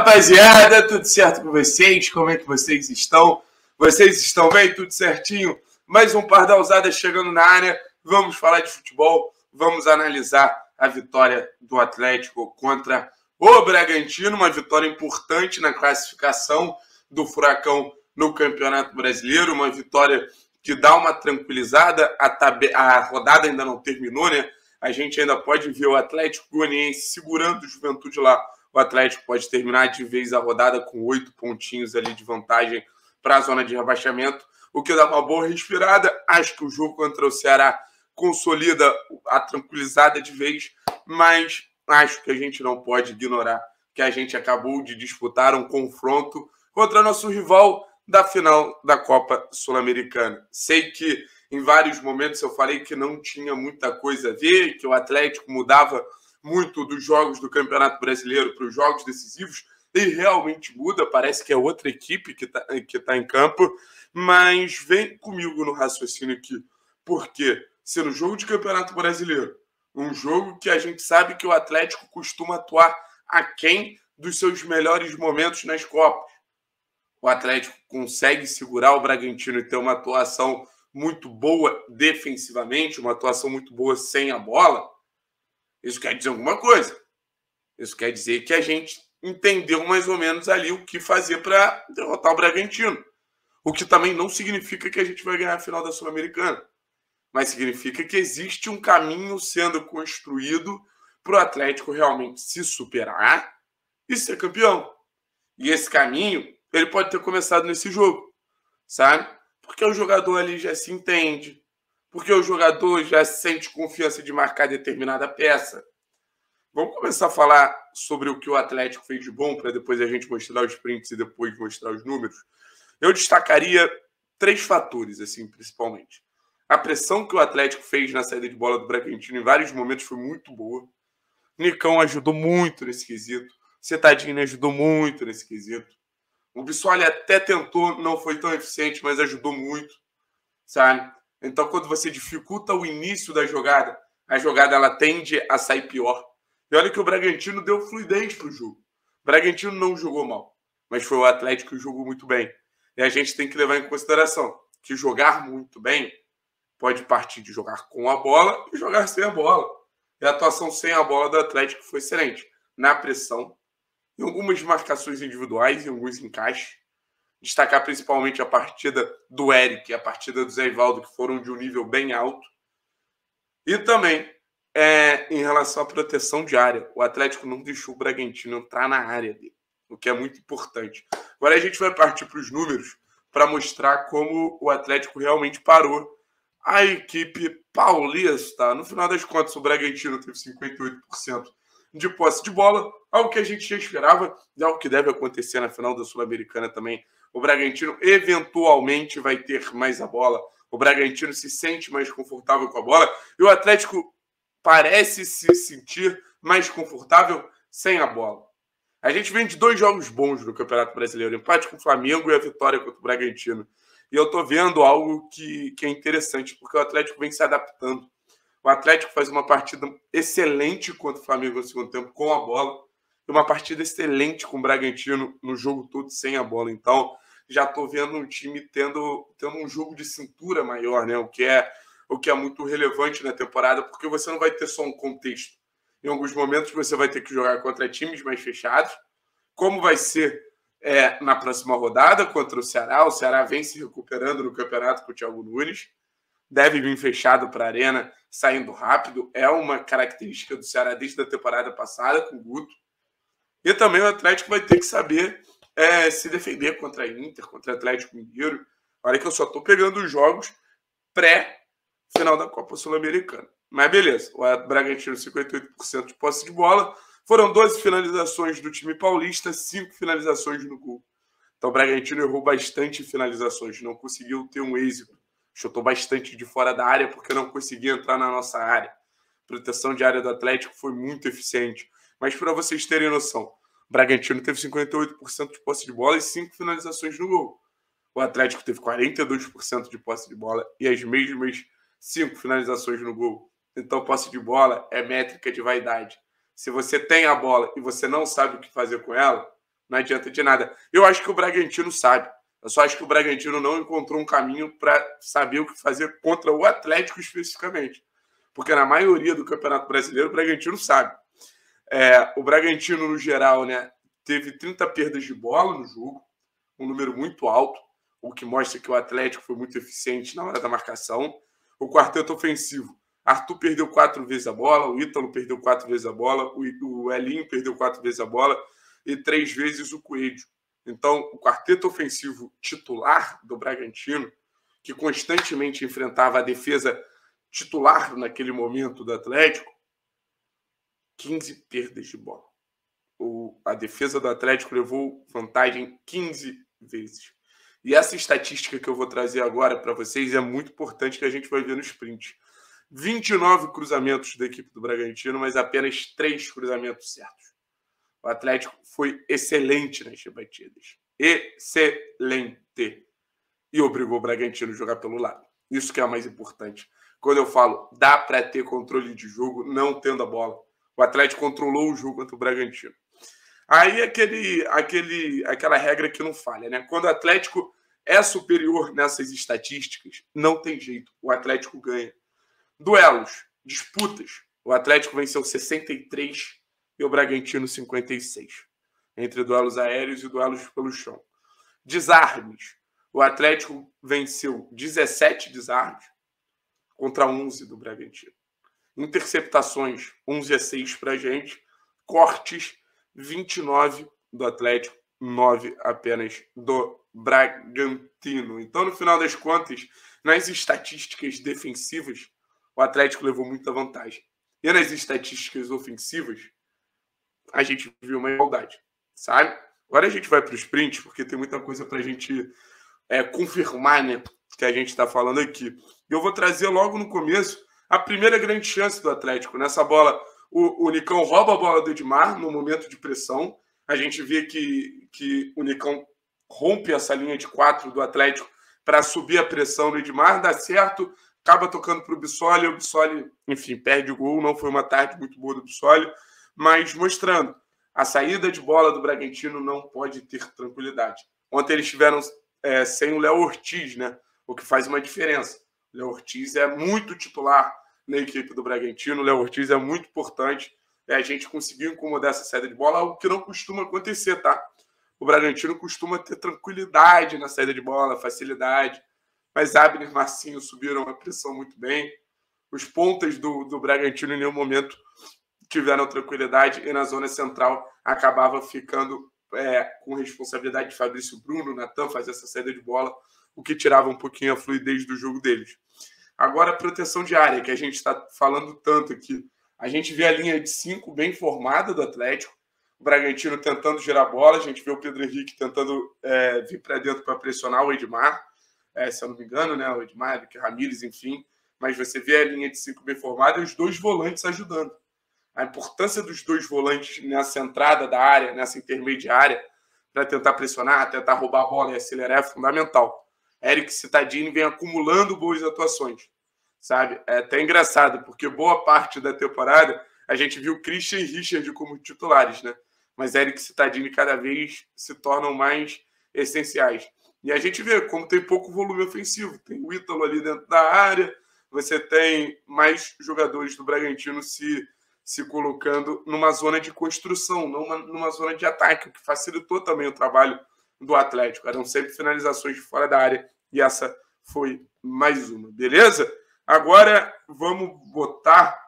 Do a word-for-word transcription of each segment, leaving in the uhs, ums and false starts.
rapaziada, tudo certo com vocês? Como é que vocês estão? Vocês estão bem? Tudo certinho? Mais um Pardalzada chegando na área. Vamos falar de futebol, vamos analisar a vitória do Atlético contra o Bragantino, uma vitória importante na classificação do Furacão no Campeonato Brasileiro, uma vitória que dá uma tranquilizada. A, tab... a rodada ainda não terminou, né? A gente ainda pode ver o Atlético Goianiense segurando o Juventude lá. O Atlético pode terminar de vez a rodada com oito pontinhos ali de vantagem para a zona de rebaixamento, o que dá uma boa respirada. Acho que o jogo contra o Ceará consolida a tranquilizada de vez, mas acho que a gente não pode ignorar que a gente acabou de disputar um confronto contra nosso rival da final da Copa Sul-Americana. Sei que em vários momentos eu falei que não tinha muita coisa a ver, que o Atlético mudava muito dos jogos do Campeonato Brasileiro para os jogos decisivos, e realmente muda, parece que é outra equipe que está que tá em campo, mas vem comigo no raciocínio aqui, porque se no jogo de Campeonato Brasileiro, um jogo que a gente sabe que o Atlético costuma atuar aquém dos seus melhores momentos nas Copas, o Atlético consegue segurar o Bragantino e ter uma atuação muito boa defensivamente, uma atuação muito boa sem a bola, isso quer dizer alguma coisa. Isso quer dizer que a gente entendeu mais ou menos ali o que fazer para derrotar o Bragantino. O que também não significa que a gente vai ganhar a final da Sul-Americana, mas significa que existe um caminho sendo construído para o Atlético realmente se superar e ser campeão. E esse caminho, ele pode ter começado nesse jogo, sabe? Porque o jogador ali já se entende, porque o jogador já sente confiança de marcar determinada peça. Vamos começar a falar sobre o que o Atlético fez de bom, para depois a gente mostrar os prints e depois mostrar os números. Eu destacaria três fatores, assim, principalmente. A pressão que o Atlético fez na saída de bola do Bragantino em vários momentos foi muito boa. Nicão ajudou muito nesse quesito. Cetadini ajudou muito nesse quesito. O Bissoli até tentou, não foi tão eficiente, mas ajudou muito, sabe? Então, quando você dificulta o início da jogada, a jogada ela tende a sair pior. E olha que o Bragantino deu fluidez para o jogo. O Bragantino não jogou mal, mas foi o Atlético que jogou muito bem. E a gente tem que levar em consideração que jogar muito bem pode partir de jogar com a bola e jogar sem a bola. E a atuação sem a bola do Atlético foi excelente. Na pressão, em algumas marcações individuais, em alguns encaixes. Destacar principalmente a partida do Eric e a partida do Zé Ivaldo, que foram de um nível bem alto. E também, é, em relação à proteção de área, o Atlético não deixou o Bragantino entrar na área dele, o que é muito importante. Agora a gente vai partir para os números para mostrar como o Atlético realmente parou a equipe paulista. No final das contas, o Bragantino teve cinquenta e oito por cento de posse de bola, algo que a gente já esperava e algo que deve acontecer na final da Sul-Americana também. O Bragantino eventualmente vai ter mais a bola. O Bragantino se sente mais confortável com a bola e o Atlético parece se sentir mais confortável sem a bola. A gente vem de dois jogos bons no Campeonato Brasileiro, o empate com o Flamengo e a vitória contra o Bragantino. E eu tô vendo algo que, que é interessante, porque o Atlético vem se adaptando. O Atlético faz uma partida excelente contra o Flamengo no segundo tempo com a bola e uma partida excelente com o Bragantino no jogo todo sem a bola. Então, já estou vendo um time tendo, tendo um jogo de cintura maior, né? O que é, o que é muito relevante na temporada, porque você não vai ter só um contexto. Em alguns momentos você vai ter que jogar contra times mais fechados, como vai ser é, na próxima rodada contra o Ceará. O Ceará vem se recuperando no campeonato com o Thiago Nunes. Deve vir fechado para a arena, saindo rápido. É uma característica do Ceará desde a temporada passada, com o Guto. E também o Atlético vai ter que saber é, se defender contra a Inter, contra o Atlético Mineiro. Olha que eu só estou pegando os jogos pré-final da Copa Sul-Americana. Mas beleza, o Bragantino cinquenta e oito por cento de posse de bola. Foram doze finalizações do time paulista, cinco finalizações no gol. Então o Bragantino errou bastante finalizações, não conseguiu ter um êxito. Chutou bastante de fora da área porque não conseguia entrar na nossa área. A proteção de área do Atlético foi muito eficiente. Mas para vocês terem noção, o Bragantino teve cinquenta e oito por cento de posse de bola e cinco finalizações no gol. O Atlético teve quarenta e dois por cento de posse de bola e as mesmas cinco finalizações no gol. Então, posse de bola é métrica de vaidade. Se você tem a bola e você não sabe o que fazer com ela, não adianta de nada. Eu acho que o Bragantino sabe. Eu só acho que o Bragantino não encontrou um caminho para saber o que fazer contra o Atlético especificamente. Porque na maioria do Campeonato Brasileiro, o Bragantino sabe. É, o Bragantino, no geral, né, teve trinta perdas de bola no jogo, um número muito alto, o que mostra que o Atlético foi muito eficiente na hora da marcação. O quarteto ofensivo, Arthur perdeu quatro vezes a bola, o Ítalo perdeu quatro vezes a bola, o Elinho perdeu quatro vezes a bola e três vezes o Coelho. Então, o quarteto ofensivo titular do Bragantino, que constantemente enfrentava a defesa titular naquele momento do Atlético, quinze perdas de bola. O, a defesa do Atlético levou vantagem quinze vezes. E essa estatística que eu vou trazer agora para vocês é muito importante, que a gente vai ver no sprint. vinte e nove cruzamentos da equipe do Bragantino, mas apenas três cruzamentos certos. O Atlético foi excelente nas rebatidas. Excelente. E obrigou o Bragantino a jogar pelo lado. Isso que é o mais importante. Quando eu falo, dá para ter controle de jogo não tendo a bola. O Atlético controlou o jogo contra o Bragantino. Aí aquele, aquele, aquela regra que não falha, né? Quando o Atlético é superior nessas estatísticas, não tem jeito. O Atlético ganha. Duelos, disputas. O Atlético venceu sessenta e três e o Bragantino cinquenta e seis. Entre duelos aéreos e duelos pelo chão. Desarmes. O Atlético venceu dezessete desarmes contra onze do Bragantino. Interceptações, onze a seis para a gente. Cortes, vinte e nove do Atlético, nove apenas do Bragantino. Então, no final das contas, nas estatísticas defensivas, o Atlético levou muita vantagem. E nas estatísticas ofensivas, a gente viu uma igualdade, sabe? Agora a gente vai para o sprint, porque tem muita coisa para a gente é, confirmar, né, que a gente está falando aqui. Eu vou trazer logo no começo a primeira grande chance do Atlético. Nessa bola, o, o Nicão rouba a bola do Edmar no momento de pressão. A gente vê que, que o Nicão rompe essa linha de quatro do Atlético para subir a pressão do Edmar, dá certo, acaba tocando para o Bissoli, o Bissoli, enfim, perde o gol. Não foi uma tarde muito boa do Bissoli, mas mostrando, a saída de bola do Bragantino não pode ter tranquilidade. Ontem eles estiveram é, sem o Léo Ortiz, né? O que faz uma diferença. O Léo Ortiz é muito titular na equipe do Bragantino, o Léo Ortiz é muito importante. É, a gente conseguiu incomodar essa saída de bola, algo que não costuma acontecer, tá? O Bragantino costuma ter tranquilidade na saída de bola, facilidade, mas Abner e Marcinho subiram a pressão muito bem. Os pontas do, do Bragantino em nenhum momento tiveram tranquilidade e na zona central acabava ficando é, com responsabilidade de Fabrício Bruno, Natan, fazer essa saída de bola, o que tirava um pouquinho a fluidez do jogo deles. Agora, a proteção de área, que a gente está falando tanto aqui. A gente vê a linha de cinco bem formada do Atlético, o Bragantino tentando girar a bola, a gente vê o Pedro Henrique tentando é, vir para dentro para pressionar o Edmar, é, se eu não me engano, né? O Edmar, o Ramírez, enfim. Mas você vê a linha de cinco bem formada e os dois volantes ajudando. A importância dos dois volantes nessa entrada da área, nessa intermediária, para tentar pressionar, tentar roubar a bola e acelerar é fundamental. Eric Cittadini vem acumulando boas atuações, sabe? É até engraçado, porque boa parte da temporada a gente viu Christian e Richard como titulares, né? Mas Eric Cittadini cada vez se tornam mais essenciais. E a gente vê como tem pouco volume ofensivo. Tem o Ítalo ali dentro da área, você tem mais jogadores do Bragantino se, se colocando numa zona de construção, não uma, numa zona de ataque, o que facilitou também o trabalho do Atlético. Eram sempre finalizações de fora da área e essa foi mais uma, beleza? Agora vamos botar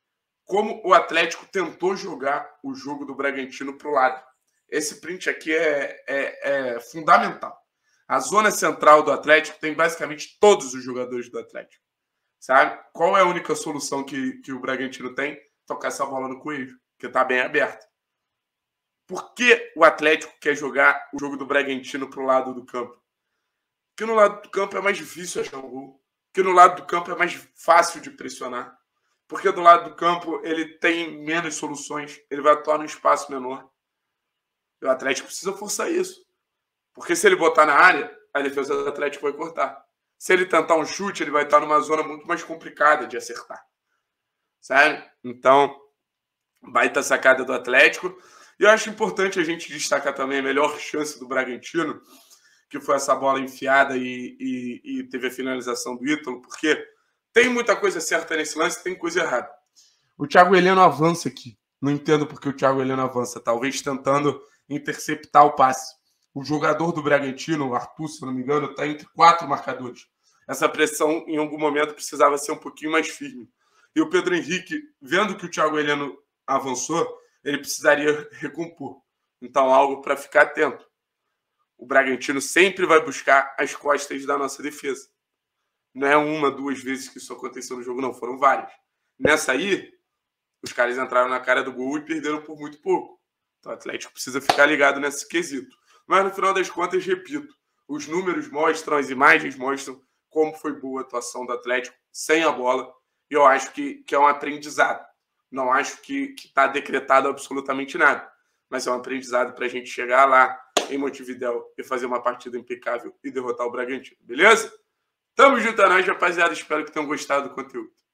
como o Atlético tentou jogar o jogo do Bragantino para o lado. Esse print aqui é, é, é fundamental. A zona central do Atlético tem basicamente todos os jogadores do Atlético, sabe? Qual é a única solução que, que o Bragantino tem? Tocar essa bola no Coelho, que está bem aberta. Por que o Atlético quer jogar o jogo do Bragantino para o lado do campo? Porque no lado do campo é mais difícil achar um gol. Porque no lado do campo é mais fácil de pressionar. Porque do lado do campo ele tem menos soluções. Ele vai atuar num espaço menor. E o Atlético precisa forçar isso. Porque se ele botar na área, a defesa do Atlético vai cortar. Se ele tentar um chute, ele vai estar numa zona muito mais complicada de acertar. Sabe? Então, baita sacada do Atlético. E eu acho importante a gente destacar também a melhor chance do Bragantino, que foi essa bola enfiada e, e, e teve a finalização do Ítalo, porque tem muita coisa certa nesse lance, tem coisa errada. O Thiago Heleno avança aqui. Não entendo porque o Thiago Heleno avança, talvez tentando interceptar o passe. O jogador do Bragantino, o Arthur, se não me engano, está entre quatro marcadores. Essa pressão, em algum momento, precisava ser um pouquinho mais firme. E o Pedro Henrique, vendo que o Thiago Heleno avançou, ele precisaria recompor. Então, algo para ficar atento. O Bragantino sempre vai buscar as costas da nossa defesa. Não é uma, duas vezes que isso aconteceu no jogo, não. Foram várias. Nessa aí, os caras entraram na cara do gol e perderam por muito pouco. Então, o Atlético precisa ficar ligado nesse quesito. Mas, no final das contas, repito, os números mostram, as imagens mostram como foi boa a atuação do Atlético sem a bola. E eu acho que, que é um aprendizado. Não acho que está decretado absolutamente nada. Mas é um aprendizado para a gente chegar lá em Montevidéu e fazer uma partida impecável e derrotar o Bragantino. Beleza? Tamo junto a nós, rapaziada. Espero que tenham gostado do conteúdo.